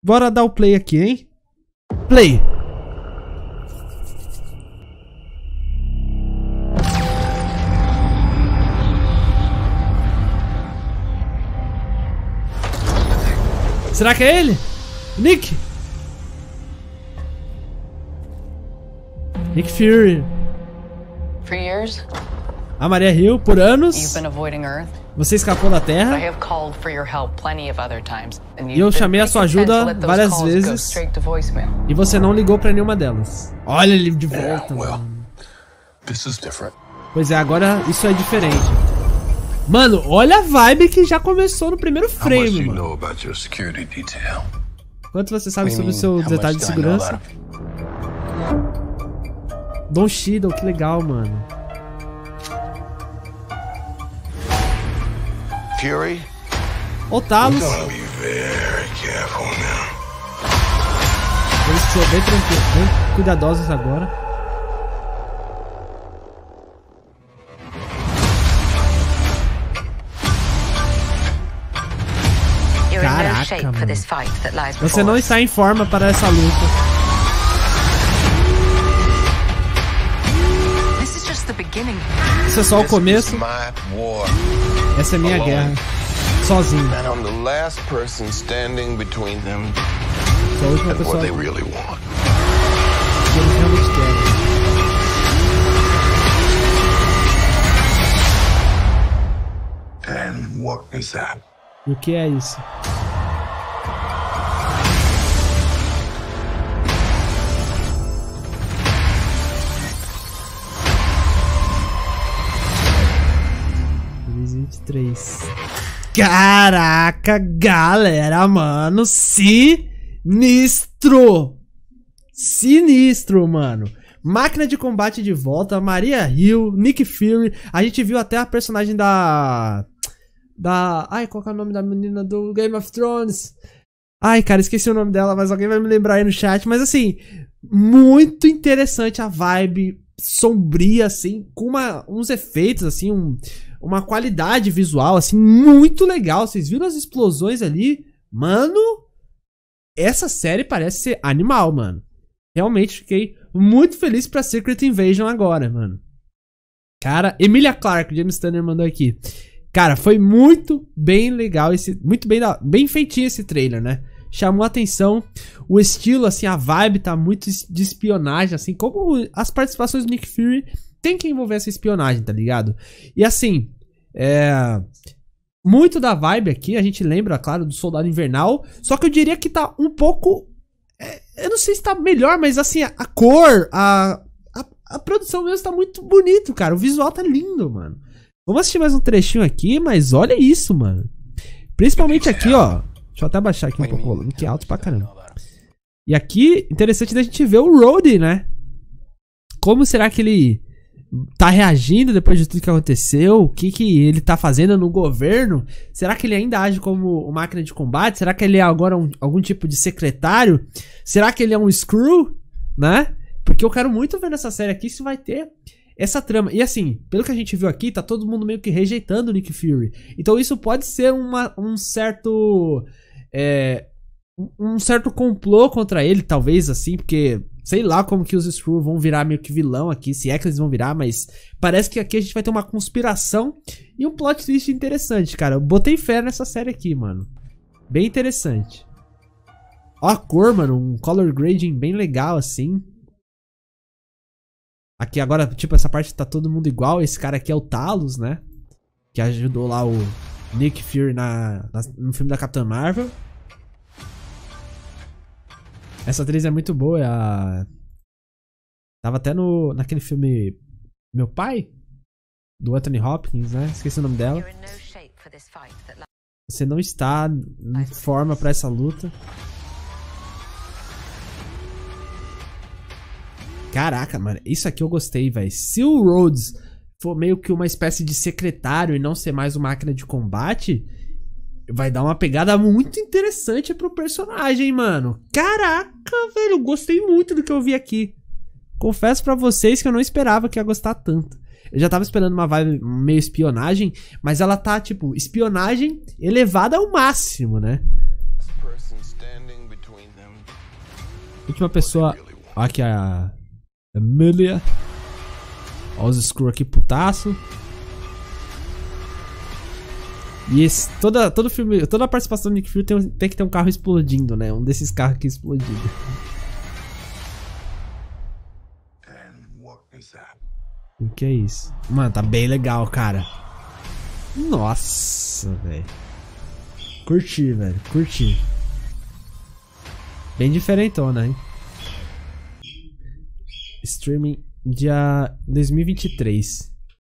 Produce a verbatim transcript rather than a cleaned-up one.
Bora dar o play aqui, hein? Play! Será que é ele? Nick? Nick Fury. For years, A Maria Hill, por you've anos, been avoiding Earth. você escapou da I Terra. have called for your help plenty of other times, and E eu you've been chamei a sua pretty content to ajuda let those várias calls go vezes. straight to voicemail. E você não ligou pra nenhuma delas. Olha ele de volta, well. mano. This is different. Pois é, agora isso é diferente. Mano, olha a vibe que já começou no primeiro How much frame, you mano. know about your security detail? Quanto você sabe I sobre o mean, seu how detalhe much de do I know segurança? about him? Don Cheadle, que legal, mano. Fury? Ô, Talos. Gotta be very careful now. Eles são bem tranquilos, bem cuidadosos agora. You're in no Caraca, shape for mano. this fight that lies Você before não us. está em forma para essa luta. This is just the beginning. Isso é só o This começo. is my war, Essa é minha Alone. guerra. Sozinho. and I'm the last person standing between them Sou a última and pessoa what que they really want. eles realmente querem. And what is that? E o que é isso? vinte e três. Caraca, galera, mano. Sinistro. Sinistro, mano. Máquina de combate de volta. Maria Hill, Nick Fury. A gente viu até a personagem da... Da... Ai, qual que é o nome da menina do Game of Thrones? Ai, cara, esqueci o nome dela, mas alguém vai me lembrar aí no chat. Mas assim, muito interessante a vibe sombria, assim, com uma, uns efeitos, assim, um, uma qualidade visual, assim, muito legal. Vocês viram as explosões ali? Mano, essa série parece ser animal, mano. Realmente fiquei muito feliz pra Secret Invasion agora, mano. Cara, Emilia Clarke, James Tanner mandou aqui. Cara, foi muito bem legal esse, muito bem, bem feitinho esse trailer, né? Chamou a atenção, o estilo, assim, a vibe tá muito de espionagem, assim, como as participações do Nick Fury tem que envolver essa espionagem, tá ligado? E assim, é... muito da vibe aqui, a gente lembra, claro, do Soldado Invernal, só que eu diria que tá um pouco... É, eu não sei se tá melhor, mas assim, a, a cor, a, a, a produção mesmo tá muito bonito, cara, o visual tá lindo, mano. Vamos assistir mais um trechinho aqui, mas olha isso, mano. Principalmente aqui, ó. Deixa eu até abaixar aqui um pouco o volume, que é alto pra caramba. E aqui, interessante da gente ver o Rhodey, né? Como será que ele tá reagindo depois de tudo que aconteceu? O que que ele tá fazendo no governo? Será que ele ainda age como uma máquina de combate? Será que ele é agora um, algum tipo de secretário? Será que ele é um Skrull? Né? Porque eu quero muito ver nessa série aqui se vai ter essa trama. E assim, pelo que a gente viu aqui, tá todo mundo meio que rejeitando o Nick Fury. Então isso pode ser uma, um certo... É, um certo complô contra ele, talvez, assim, porque sei lá como que os Skrull vão virar meio que vilão aqui, se é que eles vão virar, mas parece que aqui a gente vai ter uma conspiração e um plot twist interessante, cara. Eu botei fé nessa série aqui, mano. Bem interessante. Ó a cor, mano, um color grading bem legal, assim. Aqui agora, tipo, essa parte tá todo mundo igual. Esse cara aqui é o Talos, né? Que ajudou lá o Nick Fury na, na, no filme da Capitã Marvel. Essa atriz é muito boa, é a... Tava até no, naquele filme Meu Pai? Do Anthony Hopkins, né? Esqueci o nome dela. You're in no shape for this fight that lies. Você não está em forma pra essa luta. Caraca, mano, isso aqui eu gostei, velho. Se o Rhodes for meio que uma espécie de secretário e não ser mais uma máquina de combate, vai dar uma pegada muito interessante pro personagem, mano. Caraca, velho, eu gostei muito do que eu vi aqui. Confesso pra vocês que eu não esperava que ia gostar tanto. Eu já tava esperando uma vibe meio espionagem, mas ela tá, tipo, espionagem elevada ao máximo, né? standing between them. Última pessoa. Aqui a Amelia. Ó os Skrull aqui, putaço. E esse, toda, todo filme, toda a participação do Nick Fury tem, tem que ter um carro explodindo, né? Um desses carros aqui explodindo. And what is that? O que é isso? Mano, tá bem legal, cara. Nossa, velho. Curti, velho. Curti. Bem diferentona, hein? Streaming dia dois mil e vinte e três.